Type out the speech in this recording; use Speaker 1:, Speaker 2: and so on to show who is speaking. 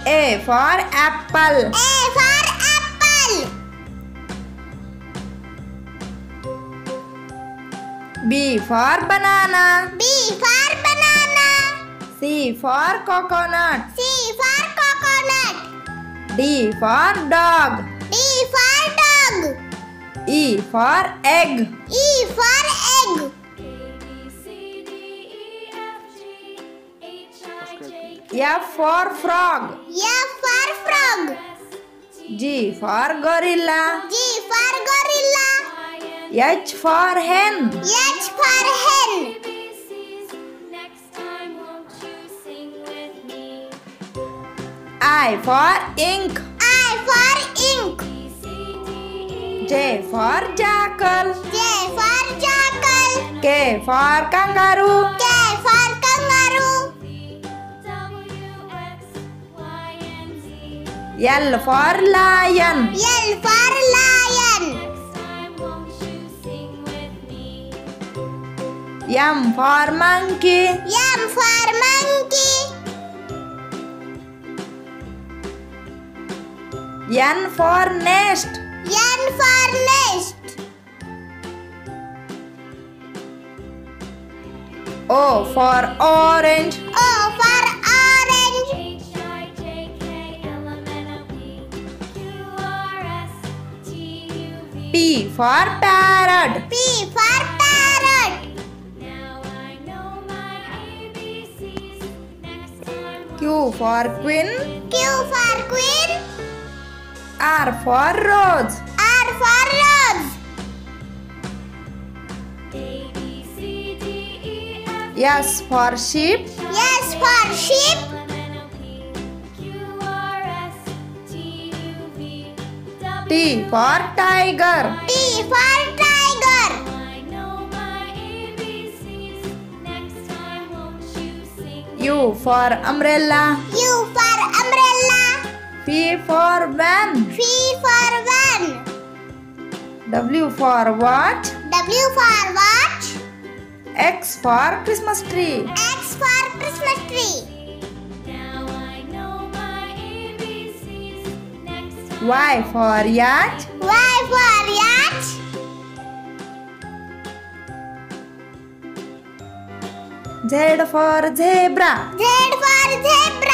Speaker 1: A for apple.
Speaker 2: A for apple.
Speaker 1: B for banana.
Speaker 2: B for banana.
Speaker 1: C for coconut.
Speaker 2: C for coconut.
Speaker 1: D for dog.
Speaker 2: D for dog.
Speaker 1: E for egg.
Speaker 2: E for egg.
Speaker 1: F for frog.
Speaker 2: F for frog.
Speaker 1: G for gorilla.
Speaker 2: G for gorilla.
Speaker 1: H for hen.
Speaker 2: H for hen.
Speaker 1: I for ink.
Speaker 2: I for ink.
Speaker 1: J for jackal.
Speaker 2: J for jackal.
Speaker 1: K for kangaroo.
Speaker 2: K for kangaroo.
Speaker 1: L for lion.
Speaker 2: L for lion.
Speaker 1: M for monkey.
Speaker 2: M for monkey.
Speaker 1: N for nest.
Speaker 2: N for nest.
Speaker 1: O for orange.
Speaker 2: O for orange.
Speaker 1: P for parrot.
Speaker 2: P for parrot.
Speaker 1: Q for queen.
Speaker 2: Q for queen.
Speaker 1: R for rose.
Speaker 2: R for rose.
Speaker 1: S for sheep.
Speaker 2: S for sheep.
Speaker 1: T for tiger.
Speaker 2: T for tiger.
Speaker 1: U for umbrella.
Speaker 2: U for umbrella.
Speaker 1: V for van.
Speaker 2: V for van.
Speaker 1: W for watch.
Speaker 2: W for watch.
Speaker 1: X for Christmas tree.
Speaker 2: X for Christmas tree.
Speaker 1: Y for yacht.
Speaker 2: Y for yacht.
Speaker 1: Z for zebra.
Speaker 2: Z for zebra.